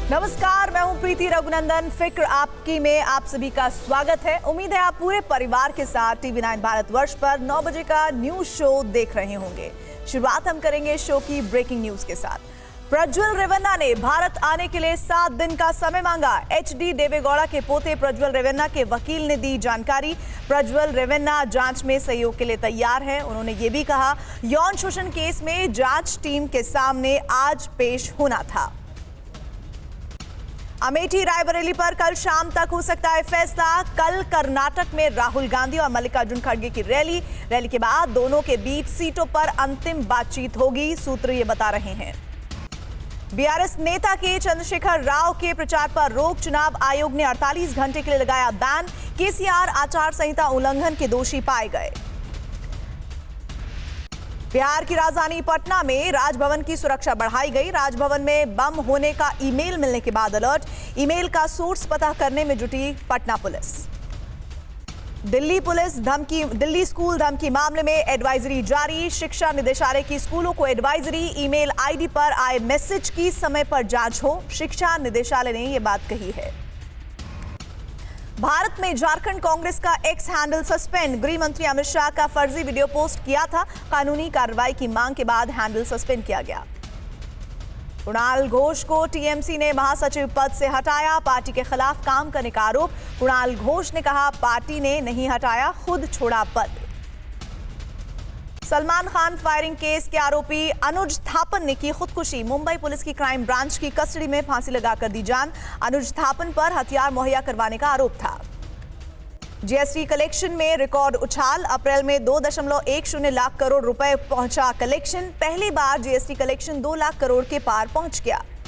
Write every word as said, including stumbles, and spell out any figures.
नमस्कार, मैं हूं प्रीति रघुनंदन। फिक्र आपकी में आप सभी का स्वागत है। उम्मीद है आप पूरे परिवार के साथ टीवी नाइन भारतवर्ष पर नौ बजे का न्यूज शो देख रहे होंगे। शुरुआत हम करेंगे शो की ब्रेकिंग न्यूज के साथ। प्रज्वल रेवन्ना ने भारत आने के लिए सात दिन का समय मांगा। एच डी देवेगौड़ा के पोते प्रज्वल रेवन्ना के वकील ने दी जानकारी। प्रज्वल रेवन्ना जांच में सहयोग के लिए तैयार हैं। उन्होंने ये भी कहा, यौन शोषण केस में जांच टीम के सामने आज पेश होना था। अमेठी रायबरेली पर कल शाम तक हो सकता है फैसला। कल कर्नाटक में राहुल गांधी और मल्लिकार्जुन खड़गे की रैली रैली के बाद दोनों के बीच सीटों पर अंतिम बातचीत होगी, सूत्र ये बता रहे हैं। बीआरएस नेता के चंद्रशेखर राव के प्रचार पर रोक। चुनाव आयोग ने अड़तालीस घंटे के लिए लगाया बैन। केसीआर आचार संहिता उल्लंघन के दोषी पाए गए। बिहार की राजधानी पटना में राजभवन की सुरक्षा बढ़ाई गई। राजभवन में बम होने का ईमेल मिलने के बाद अलर्ट। ईमेल का सोर्स पता करने में जुटी पटना पुलिस। दिल्ली पुलिस धमकी दिल्ली स्कूल धमकी मामले में एडवाइजरी जारी। शिक्षा निदेशालय की स्कूलों को एडवाइजरी, ईमेल आईडी पर आए मैसेज की समय पर जांच हो। शिक्षा निदेशालय ने यह बात कही है। भारत में झारखंड कांग्रेस का एक्स हैंडल सस्पेंड। गृह मंत्री अमित शाह का फर्जी वीडियो पोस्ट किया था। कानूनी कार्रवाई की मांग के बाद हैंडल सस्पेंड किया गया। कुणाल घोष को टीएमसी ने महासचिव पद से हटाया। पार्टी के खिलाफ काम करने का आरोप। कुणाल घोष ने कहा, पार्टी ने नहीं हटाया, खुद छोड़ा पद। सलमान खान फायरिंग केस के आरोपी अनुज थापन ने की खुदकुशी। मुंबई पुलिस की क्राइम ब्रांच की कस्टडी में फांसी लगाकर दी जान। अनुज थापन पर हथियार मुहैया करवाने का आरोप था। जीएसटी कलेक्शन में रिकॉर्ड उछाल। अप्रैल में दो दशमलव एक शून्य लाख करोड़ रुपए पहुंचा कलेक्शन। पहली बार जीएसटी कलेक्शन दो लाख करोड़ के पार पहुंच गया।